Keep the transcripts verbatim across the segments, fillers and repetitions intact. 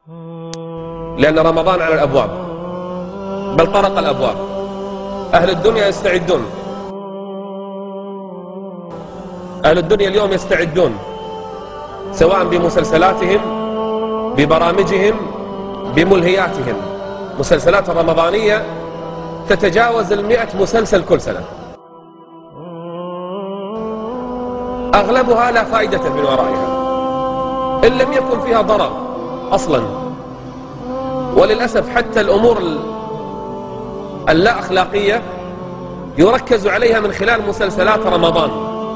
لأن رمضان على الأبواب، بل طرق الأبواب. أهل الدنيا يستعدون، أهل الدنيا اليوم يستعدون، سواء بمسلسلاتهم، ببرامجهم، بملهياتهم. مسلسلات رمضانية تتجاوز المئة مسلسل كل سنة، أغلبها لا فائدة من ورائها إن لم يكن فيها ضرر أصلا. وللأسف حتى الأمور اللا أخلاقية يركز عليها من خلال مسلسلات رمضان،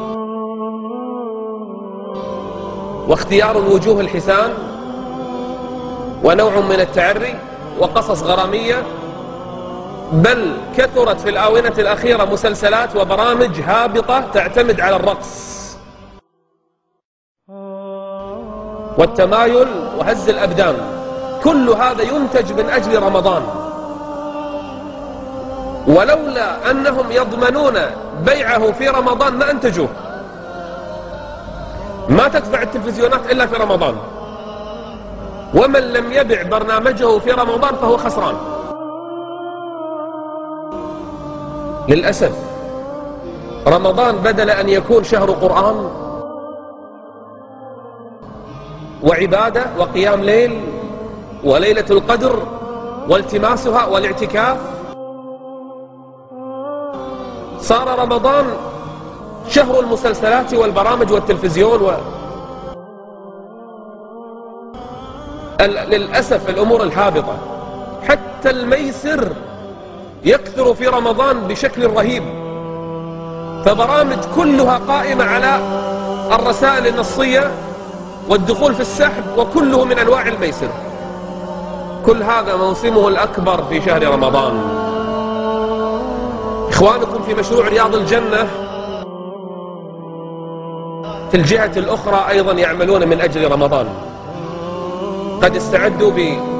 واختيار الوجوه الحسان، ونوع من التعري، وقصص غرامية. بل كثرت في الآونة الأخيرة مسلسلات وبرامج هابطة تعتمد على الرقص والتمايل وهز الأبدان. كل هذا ينتج من أجل رمضان، ولولا أنهم يضمنون بيعه في رمضان ما أنتجوه. ما تدفع التلفزيونات إلا في رمضان، ومن لم يبع برنامجه في رمضان فهو خسران. للأسف رمضان بدل أن يكون شهر قرآن وعبادة وقيام ليل وليلة القدر والتماسها والاعتكاف، صار رمضان شهر المسلسلات والبرامج والتلفزيون و... للأسف الأمور الهابطة. حتى الميسر يكثر في رمضان بشكل رهيب، فبرامج كلها قائمة على الرسائل النصية والدخول في السحب، وكله من أنواع الميسر. كل هذا موسمه الأكبر في شهر رمضان. إخوانكم في مشروع رياض الجنة في الجهة الأخرى أيضا يعملون من أجل رمضان. قد استعدوا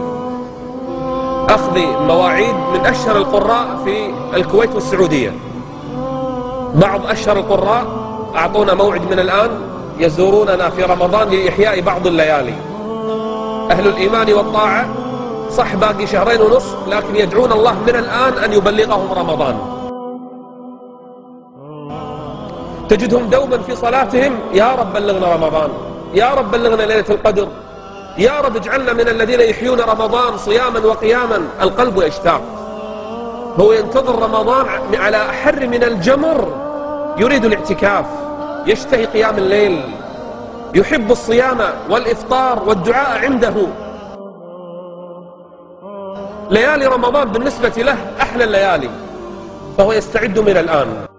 بأخذ مواعيد من أشهر القراء في الكويت والسعودية. بعض أشهر القراء أعطونا موعد من الآن يزوروننا في رمضان لإحياء بعض الليالي. أهل الإيمان والطاعة صح باقي شهرين ونصف، لكن يدعون الله من الآن أن يبلغهم رمضان. تجدهم دوما في صلاتهم يا رب بلغنا رمضان، يا رب بلغنا ليلة القدر، يا رب اجعلنا من الذين يحيون رمضان صياما وقياما. القلب يشتاق، هو ينتظر رمضان على أحر من الجمر، يريد الاعتكاف، يشتهي قيام الليل، يحب الصيام والإفطار والدعاء عنده. ليالي رمضان بالنسبة له أحلى الليالي، فهو يستعد من الآن.